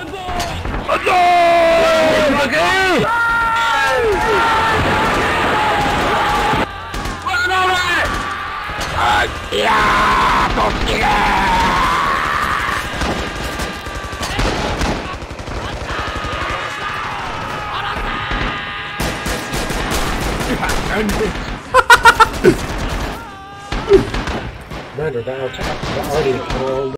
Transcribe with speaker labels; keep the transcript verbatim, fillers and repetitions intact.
Speaker 1: いやー、とっきれー。Murder dial check. Already controlled.